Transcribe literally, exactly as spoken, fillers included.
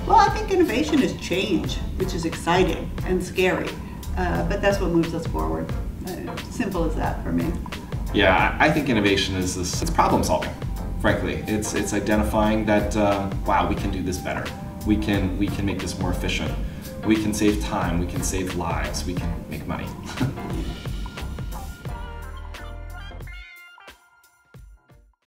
Well, I think innovation is change, which is exciting and scary, uh, but that's what moves us forward. Uh, simple as that for me. Yeah, I think innovation is this, it's problem solving, frankly. It's, it's identifying that, uh, wow, we can do this better. We can, we can make this more efficient. We can save time, we can save lives, we can make money.